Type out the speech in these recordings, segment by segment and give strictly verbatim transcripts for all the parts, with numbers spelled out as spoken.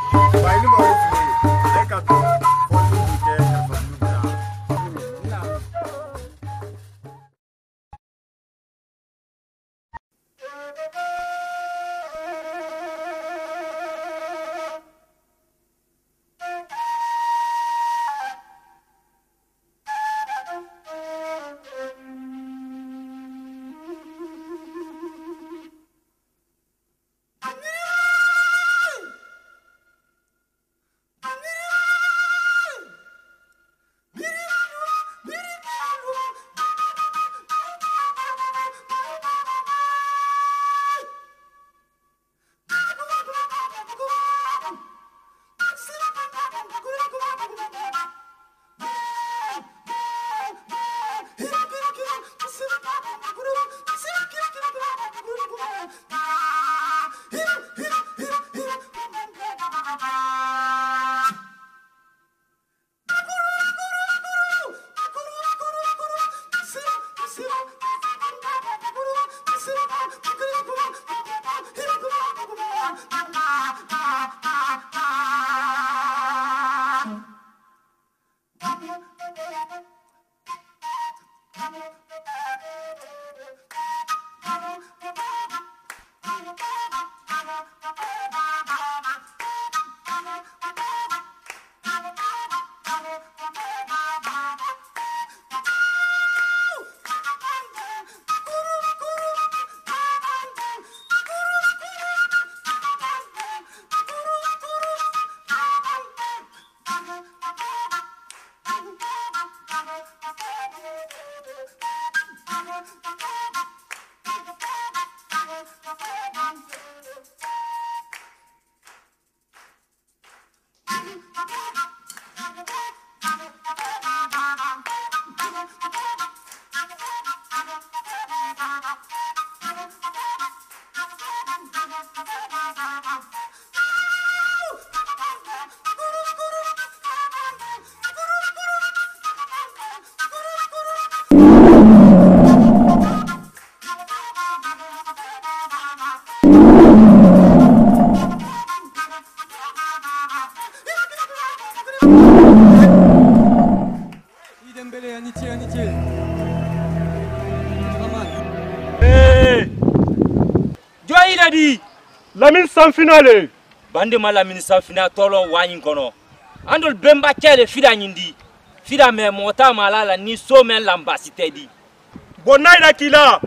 Lamine sans finale. Bande ma Lamine sans finale tolo wani kono. Andol bemba kele fida nyindi. Fida me mota malala ni so men l'ambassadeur di. Bonna ida kila.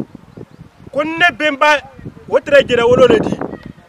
Konne bemba wotre jere wolo le di.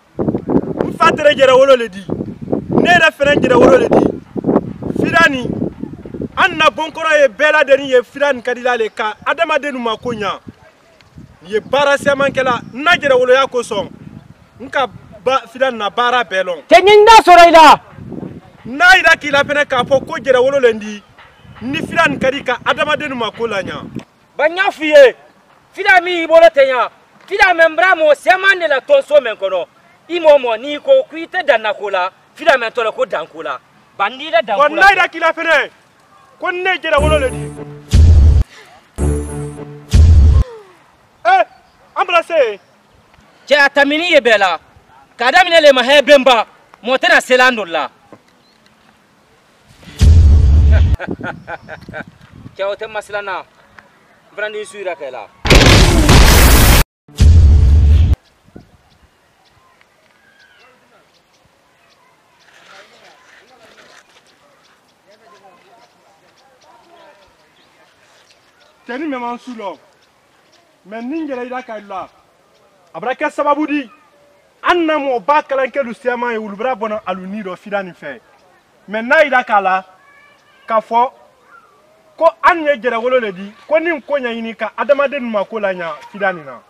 Mfatre jere wolo le di. Ne referen jere wolo le di. Fidani anna bonkoro ye bela deni ye fidan kadila le ka adama denu makonya. Ye bara semankela na jere wolo ya ko son. Nka ba fidan na bara belon kenyinda soraida na ida kila pene ka fo ko jere wolo lendi ni fidan kadi ka adama denu makolanya banya fiye fida mi bolo tenya fida membra mo semande la tonso men kono imo mo ni ko kuite danakola fida men tole ko dankola bandira dankola ko na ida kila pene ko ne jere wolo lendi eh embrasser che atamini ye bela kadamine le mahe bemba motena selandola che o tema selana brandi suira kala teni me mansulo men ningere ida kala abraka sababu di anna mo bakalan ke lusiama e ulbra bona aluni do fidani fe men na ida kala ka fo ko anye jere wolo le di ko nim ko nya yini ka adama den ma ko la nya fidani na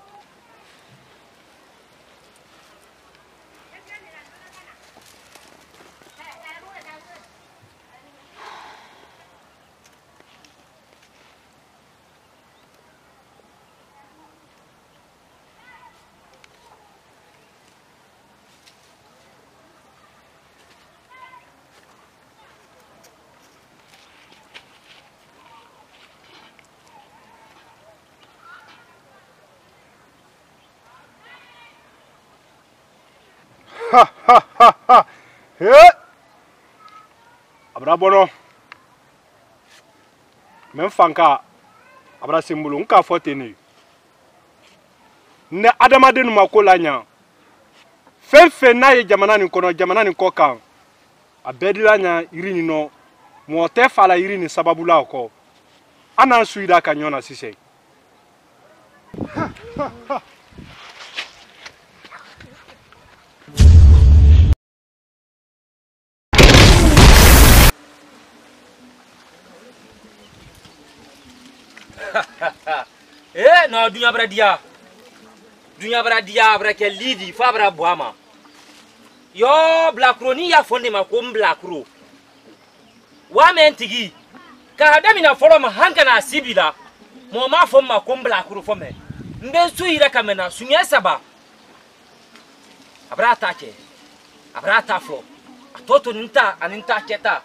He abra bono men fanka abra simbulu nka foteni ne adamade nu makola nya fenfe na ye jamana ni kono jamana ni kokan abedila nya irini no mo te fala irini sababu la ko ana suida kanyona sise Eh no dunya bradia dunya bradia brake lidi fabra boama yo blackro ni ya fonde ma ko blackro wa mentigi ka adami na folo ma hanga na sibila mo ma fo ma ko blackro fo me mbe suira kamena sunya saba abrata ke abrata flo atoto nta aninta keta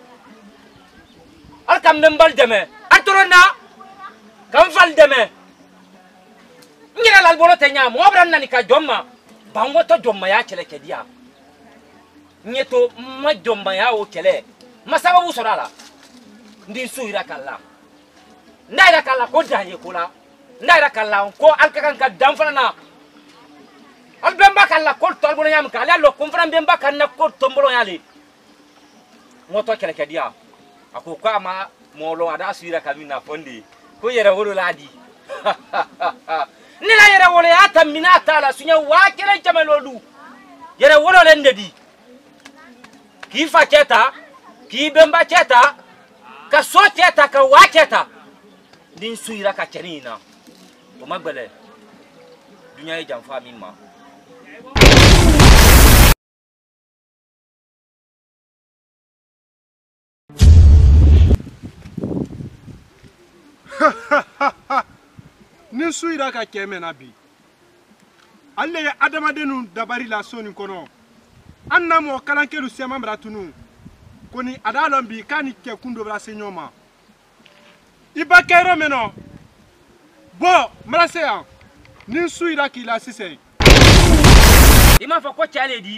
al kam membal deme atorona kam fal deme ngira lal bolo tenya mo bran nani ka jomma bango to jomma ya kele kedia nyeto ma jomma ya o kele masababu sorala ndin suira kala ndaira kala ko daye kula ndaira kala ko alkakan ka damfana na al bemba kala ko tol bolo nyam kala lo kumfran bemba kan na ko tombolo yali moto kele kedia ako kwa ma molo ada suira kamina fondi ko yera wolo ladi nila yera wolo ata minata la sunya wakele jamalolu yera wolo lendedi ki fa keta ki bemba keta ka so keta ka waketa din suira ka kenina o magbele dunya e jamfa min ma ni suira ka keme na bi alle ya adamadenu dabari la soni kono anna mo kalankelu sema mratunu koni adalon bi kani ke kundo bra senyoma ibakero meno bo mrasea ni suira ki la sise ima fa ko chale di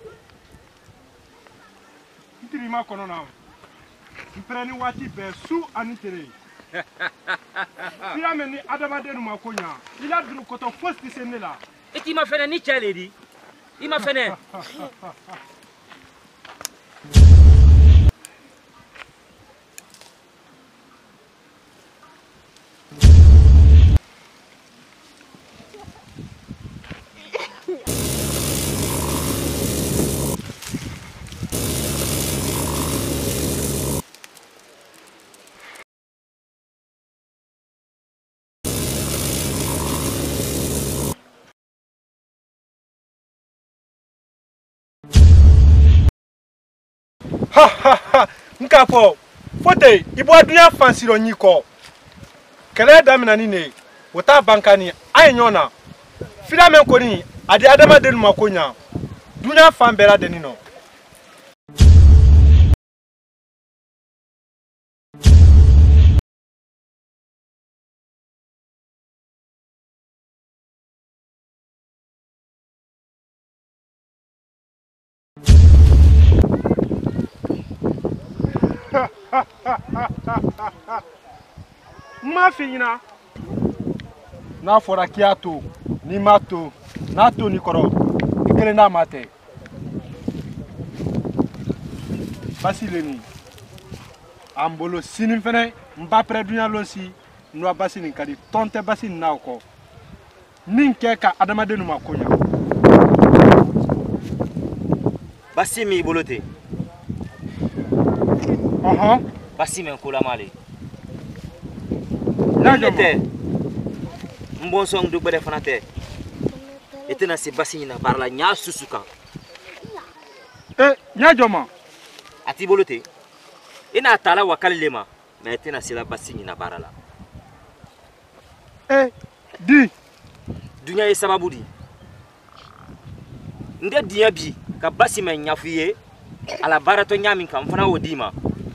itiri ma kono na impreni wati be su anitere Fiame ni adamadenu makonya ila duru koto fosti senela iti ma fene ni chale di ima fene ha ha ha nkapo fote ibo adunya fansiro nyiko kele damina ni ne wota bankani aynyona filamen ko ni ade adamadenu makonya dunya fan bera de ni no ma fiina na fora kiato ni mato na to ni koro ikele na mate basile ni ambolo sinin fene mba predunya losi no basini kadi tonte basini na ko ninke ka adamadenu makonya basimi bolote aha basimi kula male Nagete mbonsong du bere fanate etena se basini na barla nya susuka eh nyajoma ati bolote ina tala wakalema na etena se la basini na barala eh di dunya e sababu di nde dia bi ka basima nyafuye ala barato nyami kam fana wodima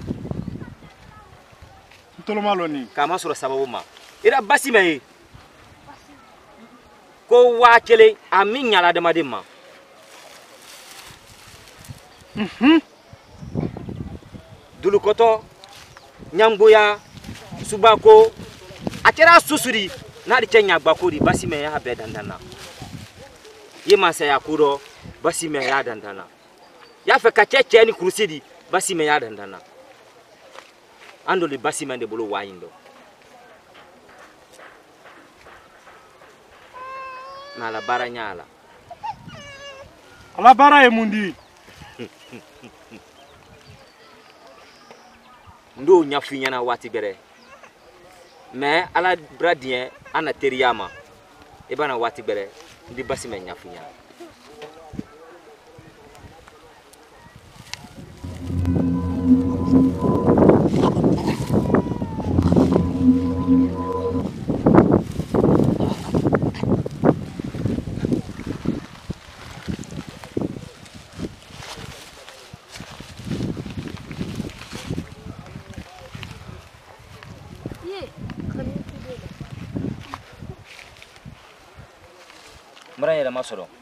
tolomaloni kama sura sababu ma ira basima e ko wakele amin nyala de madima Mhm. Dulukoto, Nyamboya, Subako, Akera Susuri, Nadi Kenya Bakuri, Basime ya bedandana. Yema se yakuro, Basime ya dandana. Yafe kacheche ni krusidi, Basime ya dandana. Andoli Basime de bolo waindo. Na la bara nyala. Ala bara e mundi. Ndo nyafinya na wati bere. Me ala bradien ana teriyama. E bana wati bere ndi Basime nyafinya. Mara yɛlɛma sɔrɔ